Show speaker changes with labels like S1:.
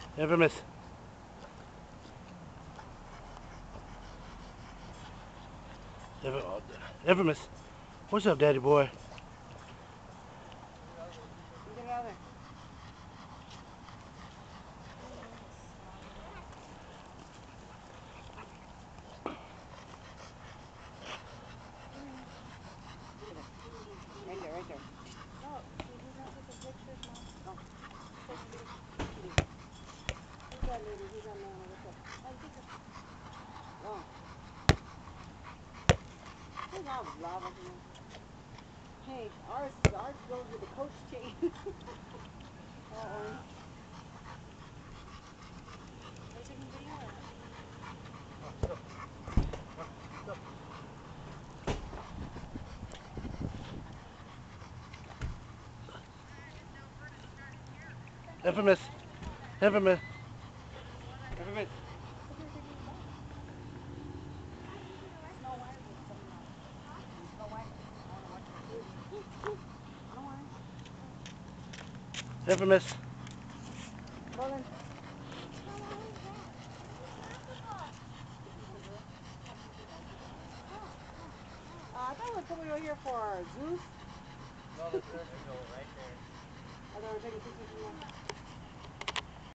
S1: Infamous. Infamous. What's up, daddy boy?
S2: Get out of there. Right there, right there.
S3: Oh, he did not take a picture, Mom.
S2: Oh.
S3: Who's that lady? Who's that man over there? Oh, take a
S2: Oh. Hey, that was lava here. Hey, ours goes with the coach chain.
S3: Uh-oh. Are you taking video or what?
S1: Infamous. Infamous.
S2: Infamous.
S3: I thought you were taking a bath. Snow White was coming out.
S2: Snow White. I don't know what you're doing. I don't want
S1: Infamous.
S2: it. Colin. I thought we were coming over here for Zeus.
S4: No, that's there. There you go, right there.
S2: I thought we were taking pictures from there.